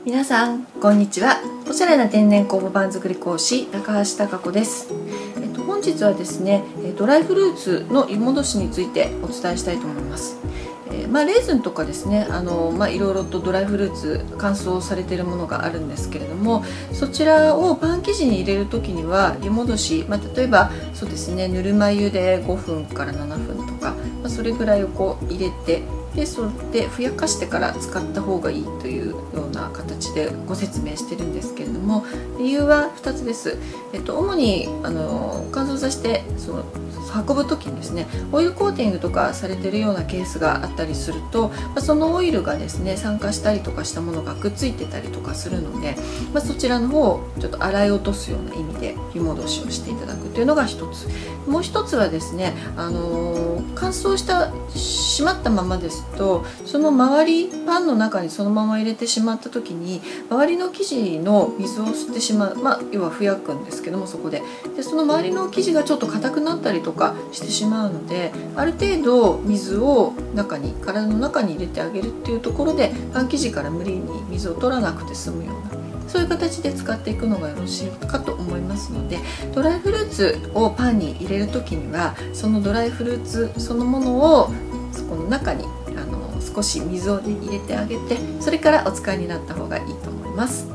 皆さんこんにちは。おしゃれな天然酵母パン作り講師高橋貴子です。本日はですね、ドライフルーツの湯戻しについてお伝えしたいと思います。レーズンとかですね、いろいろとドライフルーツ乾燥されているものがあるんですけれども、そちらをパン生地に入れる時には湯戻し、例えばそうですね、ぬるま湯で5分から7分とか、それぐらいを入れて、それでふやかしてから使った方がいいというような形でご説明してるんですけれども、理由は2つです。主に乾燥させて運ぶ時にですね、オイルコーティングとかされてるようなケースがあったりすると、そのオイルがですね酸化したりとかしたものがくっついてたりとかするので、そちらの方をちょっと洗い落とすような意味で湯戻しをしていただくというのが一つ。もう一つはですね、乾燥したしまったままですと、その周りパンの中にそのまま入れてしまった時に周りの生地の水を吸ってしまう、要はふやくんですけども、そこでその周りの生地がちょっと硬くなったりとかしてしまうので、ある程度水を体の中に入れてあげるっていうところで、パン生地から無理に水を取らなくて済むような、そういう形で使っていくのがよろしいかと思いますので、ドライフルーツをパンに入れる時には、そのドライフルーツそのものをそこの中に少し水を入れてあげて、それからお使いになった方がいいと思います。